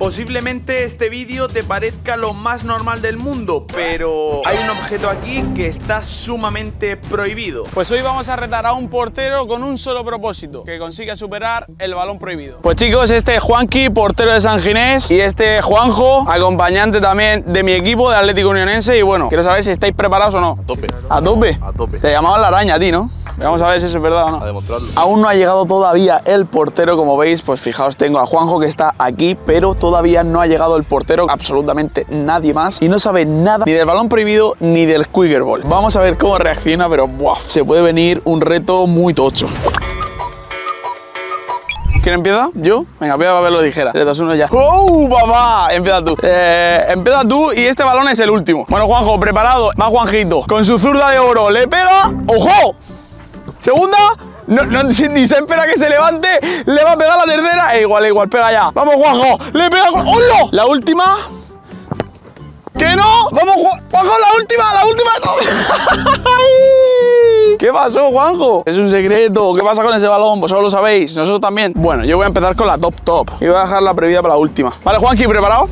Posiblemente este vídeo te parezca lo más normal del mundo, pero hay un objeto aquí que está sumamente prohibido. Pues hoy vamos a retar a un portero con un solo propósito: que consiga superar el balón prohibido. Pues chicos, este es Juanqui, portero de San Ginés, y este es Juanjo, acompañante también de mi equipo de Atlético Unionense. Y bueno, quiero saber si estáis preparados o no. A tope. ¿A tope? A tope. Te llamaban la araña a ti, ¿no? Vamos a ver si eso es verdad o no. A demostrarlo. Aún no ha llegado todavía el portero, como veis. Pues fijaos, tengo a Juanjo que está aquí, pero todavía no ha llegado el portero, absolutamente nadie más, y no sabe nada ni del balón prohibido ni del Quicker Ball. Vamos a ver cómo reacciona, pero ¡buah! Se puede venir un reto muy tocho. ¿Quién empieza? ¿Yo? Venga, voy a verlo ligera. 3, 2, 1 ya. ¡Oh, papá! Empieza tú. Empieza tú y este balón es el último. Bueno, Juanjo, preparado. Va Juanjito. Con su zurda de oro. Le pega. ¡Ojo! Segunda. No, ni se espera que se levante. Le va a pegar la tercera. Igual, pega ya. Vamos, Juanjo. Le pega con... ¡Hola! La última. ¡Que no! Vamos, Juanjo, la última de todas. ¿Qué pasó, Juanjo? Es un secreto. ¿Qué pasa con ese balón? Vosotros lo sabéis, nosotros también. Bueno, yo voy a empezar con la top. Y voy a dejar la prohibida para la última. Vale, Juanqui, ¿preparado?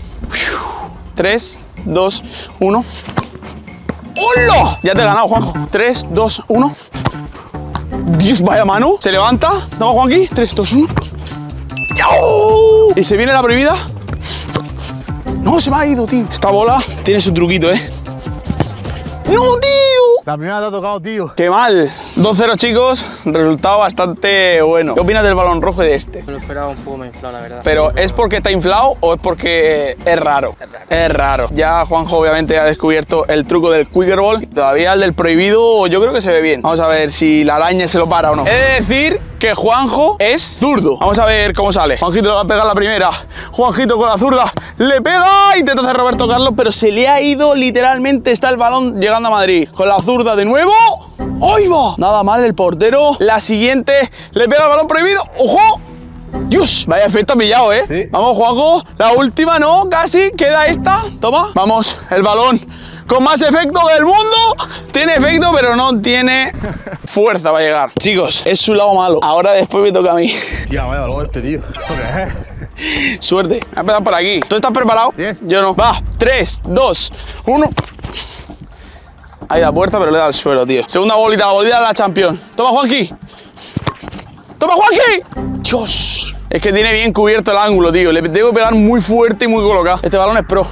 3, 2, 1. ¡Hola! Ya te he ganado, Juanjo. 3, 2, 1. Dios, vaya mano. Se levanta. Vamos, Juanqui. 3, 2, 1. ¡Chao! Y se viene la prohibida. No, se me ha ido, tío. Esta bola tiene su truquito, ¿eh? ¡No, tío! La primera te ha tocado, tío. ¡Qué mal! 2-0, chicos. Resultado bastante bueno. ¿Qué opinas del balón rojo y de este? Me lo esperaba un poco más inflado, la verdad. ¿Pero es porque está inflado o es porque es raro? Es raro. Ya Juanjo obviamente ha descubierto el truco del Quicker Ball. Todavía el del prohibido yo creo que se ve bien. Vamos a ver si la araña se lo para o no. He de decir que Juanjo es zurdo. Vamos a ver cómo sale. Juanjito le va a pegar la primera. Juanjito con la zurda le pega. Intenta hacer Roberto Carlos, pero se le ha ido literalmente. Está el balón llegando a Madrid. Con la zurda de nuevo. ¡Ahí va! Nada mal el portero. La siguiente le pega el balón prohibido. ¡Ojo! ¡Dios! Vaya efecto pillado, ¿eh? Sí. Vamos, Juanjo. La última, ¿no? Casi. Queda esta. Toma. Vamos, el balón con más efecto del mundo. Tiene efecto, pero no tiene fuerza para llegar. Chicos, es su lado malo. Ahora después me toca a mí. Tía, vaya balón este, tío. ¿Esto qué es? Suerte. Voy a empezar por aquí. ¿Tú estás preparado? Yes. Yo no. Va. 3, 2, 1. Ahí da puerta, pero le da al suelo, tío. Segunda bolita, la bolita de la Champions. Toma, Juanqui. ¡Toma, Juanqui! Dios. Es que tiene bien cubierto el ángulo, tío. Le tengo que pegar muy fuerte y muy colocado. Este balón es pro.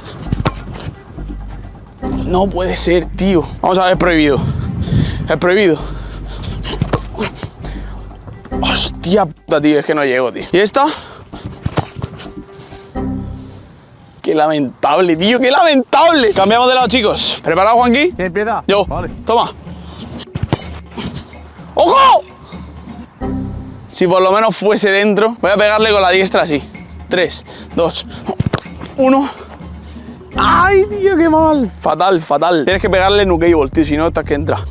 No puede ser, tío. Vamos a ver, es prohibido. Es prohibido. Hostia puta, tío. Es que no llego, tío. ¿Y esta? ¡Qué lamentable, tío! ¡Qué lamentable! Cambiamos de lado, chicos. ¿Preparado, Juanqui? ¿Quién empieza? Yo. Vale. Toma. ¡Ojo! Si por lo menos fuese dentro. Voy a pegarle con la diestra así. 3, 2, 1. ¡Ay, tío, qué mal! Fatal, fatal. Tienes que pegarle nukeable, tío, si no estás que entra.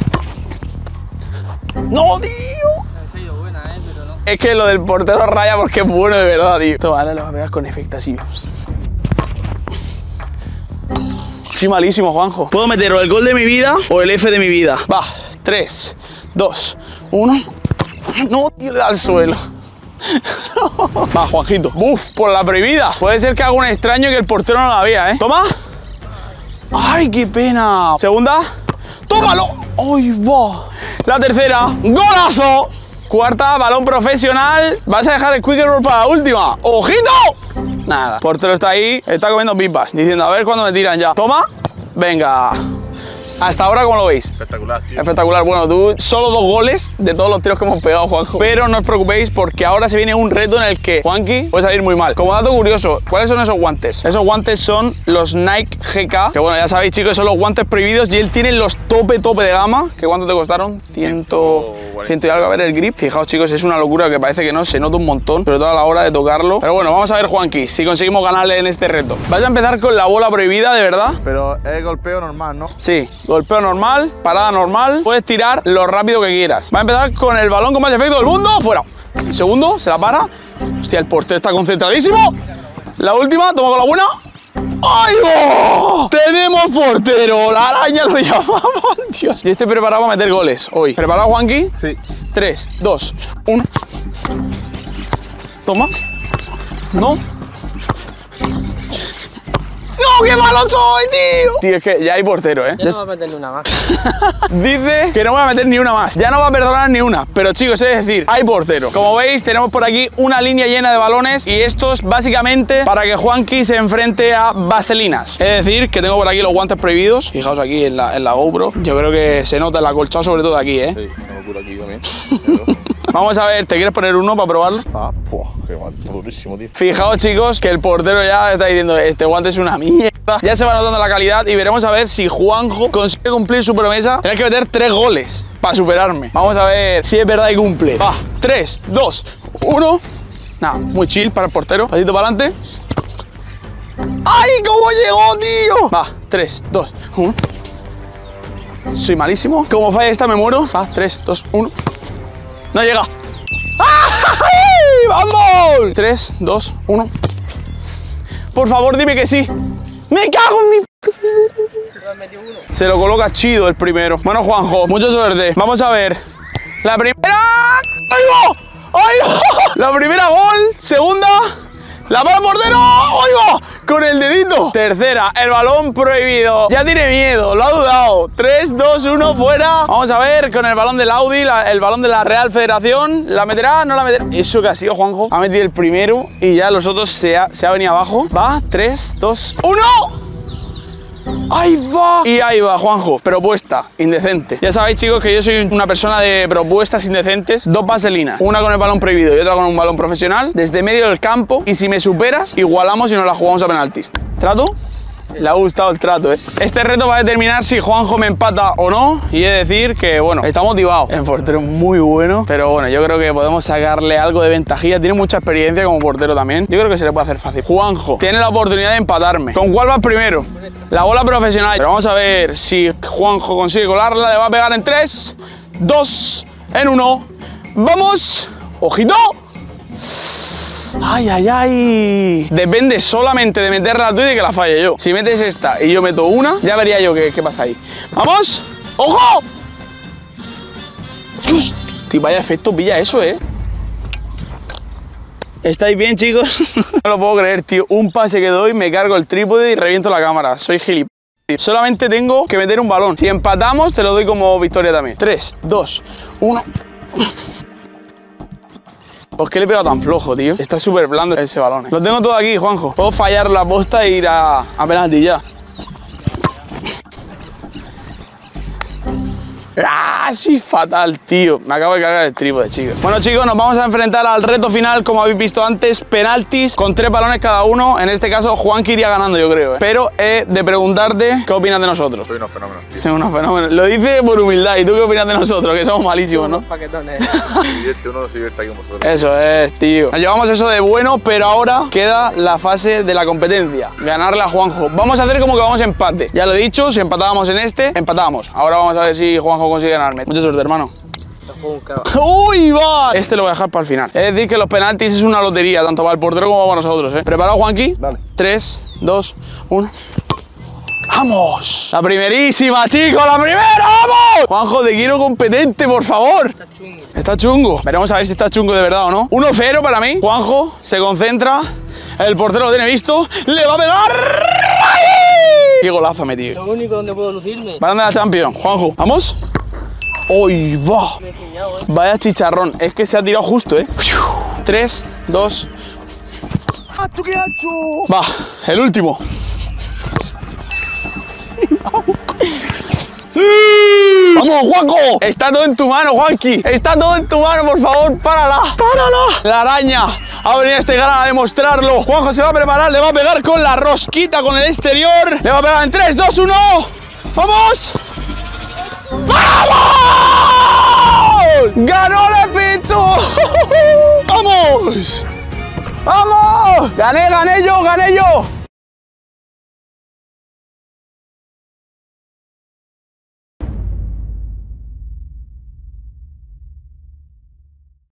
¡No, tío! Ha sido buena, pero no. Es que lo del portero raya porque es bueno de verdad, tío. Toma, ahora lo voy a pegar con efecto así. Sí, malísimo, Juanjo. Puedo meter o el gol de mi vida o el F de mi vida. Va, 3, 2, 1. No, tío, le da al suelo. Va, Juanjito. Uf, por la prohibida. Puede ser que haga un extraño y que el portero no la vea, ¿eh? Toma. Ay, qué pena. Segunda. Tómalo. Ay, va. La tercera. Golazo. Cuarta, balón profesional. ¿Vas a dejar el Quicker Ball para la última? ¡Ojito! Nada. Portero está ahí, está comiendo pipas, diciendo a ver cuándo me tiran ya. Toma. Venga. Hasta ahora, ¿cómo lo veis? Espectacular, tío. Espectacular. Bueno, tú solo 2 goles de todos los tiros que hemos pegado, Juanjo. Pero no os preocupéis porque ahora se viene un reto en el que Juanqui puede salir muy mal. Como dato curioso, ¿cuáles son esos guantes? Esos guantes son los Nike GK, que bueno, ya sabéis, chicos, son los guantes prohibidos y él tiene los tope de gama. ¿Que cuánto te costaron? 100 y algo. A ver el grip. Fijaos, chicos, es una locura que parece que no, se nota un montón, pero toda la hora de tocarlo. Pero bueno, vamos a ver, Juanqui, si conseguimos ganarle en este reto. Vas a empezar con la bola prohibida, de verdad. Pero es golpeo normal, ¿no? Sí, golpeo normal, parada normal. Puedes tirar lo rápido que quieras. Va a empezar con el balón con más efecto del mundo. Fuera. Segundo, se la para. Hostia, el portero está concentradísimo. La última, toma con la buena. ¡Ay, oh! ¡Tenemos portero! La araña lo llamamos. Dios. Y este preparado para meter goles hoy. ¿Preparado, Juanqui? Sí. 3, 2, 1. Toma. No. ¡Qué malo soy, tío! Tío, es que ya hay portero, ¿eh? Ya no va a meter ni una más. Dice que no voy a meter ni una más. Ya no va a perdonar ni una. Pero chicos, es decir, hay portero. Como veis, tenemos por aquí una línea llena de balones. Y esto es básicamente para que Juanqui se enfrente a vaselinas. Es decir, que tengo por aquí los guantes prohibidos. Fijaos aquí en la GoPro. Yo creo que se nota el acolchado sobre todo aquí, ¿eh? Sí, tengo por aquí también. Vamos a ver, ¿te quieres poner uno para probarlo? Ah, pues, qué mal, durísimo, tío. Fijaos, chicos, que el portero ya está diciendo este guante es una mierda. Ya se va notando la calidad y veremos a ver si Juanjo consigue cumplir su promesa. Tienes que meter 3 goles para superarme. Vamos a ver si es verdad y cumple. Va, 3, 2, 1. Nada, muy chill para el portero. Pasito para adelante. ¡Ay, cómo llegó, tío! Va, 3, 2, 1. Soy malísimo. Como falle esta me muero. Va, 3, 2, 1. No llega. ¡Ay! ¡Vamos! 3, 2, 1. Por favor, dime que sí. ¡Me cago en mi... Se lo coloca chido el primero. Bueno, Juanjo, mucha suerte. Vamos a ver. La primera... ¡Ahí va! ¡Ahí va! La primera gol. Segunda... ¡La para el portero! ¡Ahí va! Con el dedito. Tercera, el balón prohibido. Ya tiene miedo, lo ha dudado. 3, 2, 1, fuera. Vamos a ver con el balón del Audi, el balón de la Real Federación. ¿La meterá? ¿No la meterá? Eso que ha sido, Juanjo. Ha metido el primero y ya los otros se ha venido abajo. Va, 3, 2, 1. ¡Ahí va! Y ahí va, Juanjo. Propuesta indecente. Ya sabéis, chicos, que yo soy una persona de propuestas indecentes. 2 vaselinas. Una con el balón prohibido y otra con un balón profesional. Desde medio del campo. Y si me superas, igualamos y nos la jugamos a penaltis. ¿Trato? Le ha gustado el trato, ¿eh? Este reto va a determinar si Juanjo me empata o no. Y es decir que, bueno, está motivado. El portero es muy bueno. Pero bueno, yo creo que podemos sacarle algo de ventajilla. Tiene mucha experiencia como portero también. Yo creo que se le puede hacer fácil. Juanjo tiene la oportunidad de empatarme. ¿Con cuál vas primero? La bola profesional. Pero vamos a ver si Juanjo consigue colarla. Le va a pegar en 3, 2, en 1. ¡Vamos! ¡Ojito! ¡Ay, ay, ay! Depende solamente de meterla tú y de que la falle yo. Si metes esta y yo meto una, ya vería yo qué pasa ahí. ¡Vamos! ¡Ojo! ¡Hostia! Vaya efecto pilla eso, ¿eh? ¿Estáis bien, chicos? No lo puedo creer, tío. Un pase que doy, me cargo el trípode y reviento la cámara. Soy gilipollas. Solamente tengo que meter un balón. Si empatamos, te lo doy como victoria también. 3, 2, 1... ¿Por qué le he pegado tan flojo, tío? Está súper blando ese balón, ¿eh? Lo tengo todo aquí, Juanjo. Puedo fallar la posta e ir a penalti ya. ¡Ah! Soy fatal, tío. Me acabo de cargar el trípode, chicos. Bueno, chicos, nos vamos a enfrentar al reto final, como habéis visto antes. Penaltis con 3 balones cada uno. En este caso, Juanqui iría ganando, yo creo, ¿eh? Pero he de preguntarte qué opinas de nosotros. Soy unos fenómenos, tío. Soy unos fenómenos. Lo dice por humildad. ¿Y tú qué opinas de nosotros? Que somos malísimos, ¿no? Paquetones. Uno se divierte aquí con vosotros. Eso es, tío. Nos llevamos eso de bueno, pero ahora queda la fase de la competencia. Ganarle a Juanjo. Vamos a hacer como que vamos a empate. Ya lo he dicho, si empatábamos en este, empatábamos. Ahora vamos a ver si Juanjo consigue ganarme. Mucha suerte, hermano. ¡Uy, va! Este lo voy a dejar para el final. Es decir, que los penaltis es una lotería, tanto para el portero como para nosotros, ¿eh? ¿Preparado, Juanqui? Dale. 3, 2, 1. ¡Vamos! La primerísima, chicos, la primera, ¡vamos! Juanjo, te quiero competente, por favor. Está chungo. Está chungo. Veremos a ver si está chungo de verdad o no. 1-0 para mí. Juanjo se concentra. El portero lo tiene visto. ¡Le va a pegar! ¡Ay! ¡Qué golazo ha metido! Lo único donde puedo lucirme. Balón de la Champions, Juanjo. ¿Vamos? ¡Uy, va! Vaya chicharrón. Es que se ha tirado justo, ¿eh? 3, 2... Va, el último. ¡Sí! ¡Vamos, Juanjo! Está todo en tu mano, Juanqui. Está todo en tu mano, por favor. ¡Párala! ¡Párala! La araña ha venido a este canal a demostrarlo. Juanjo se va a preparar. Le va a pegar con la rosquita, con el exterior. Le va a pegar en 3, 2, 1. ¡Vamos! ¡Vamos! ¡Ganó Lepito! ¡Vamos! ¡Vamos! ¡Gané yo!